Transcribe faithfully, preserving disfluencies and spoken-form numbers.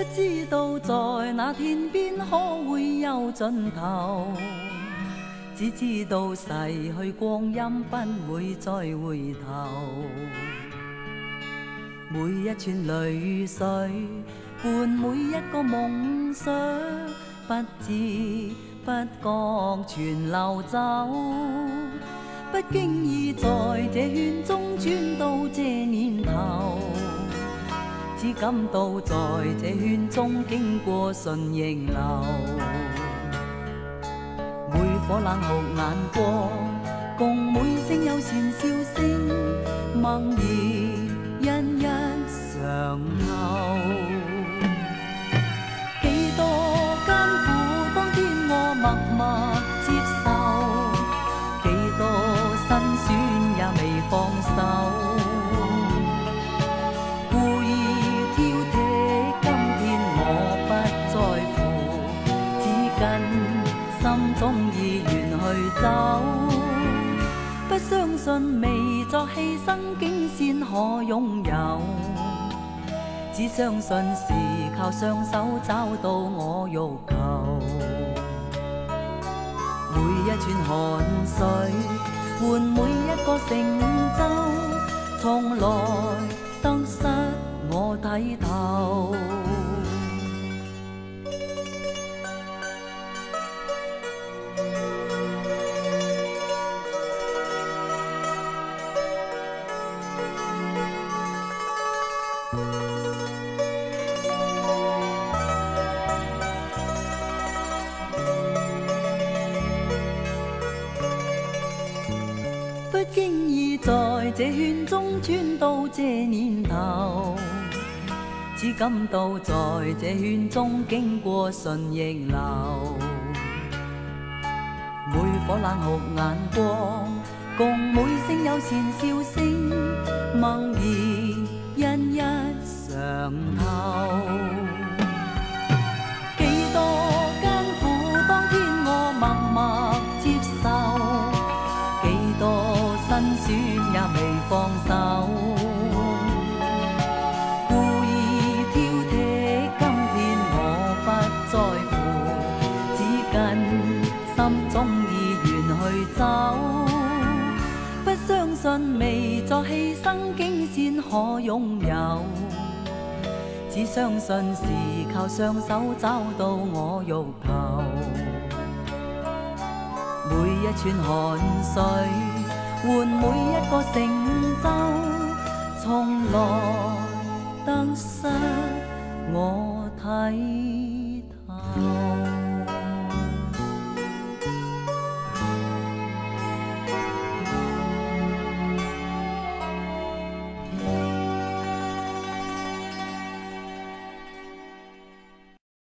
知道在那天边可會有盡頭，只知道逝去光陰不會再回頭。每一串淚水伴每一個夢想，不知不覺全流走，不經意在這圈中轉到這年頭，只感到在這圈中經過順逆流。每顆冷酷眼光，共每聲友善笑聲，默然一一常留。幾多艱苦，當天我默默接受，幾多辛酸也未放手。故意挑剔，今天我不在乎，只跟心中意願去走。不相信未作犧牲竟先可擁有，只相信是靠雙手找到我欲求。每一串汗水換每一個成就，從來得失我睇透。不經意在這圈中轉到這年頭，只感到在這圈中經過順逆流。每顆冷酷眼光，共每聲友善笑聲，默然一一常透。幾多艱苦，當天我默默接受，幾多辛酸也未放手。故意挑剔，今天我不在乎，只跟心中意願去走。不相信未作犧牲竟先可擁有，只相信是靠雙手找到我欲求。每一串汗水換每一個成就，從來得失我睇透。